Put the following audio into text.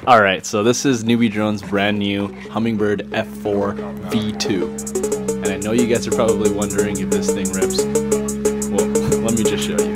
Alright, so this is newbeedrone's brand new Hummingbird F4 V2. And I know you guys are probably wondering if this thing rips. Well, let me just show you.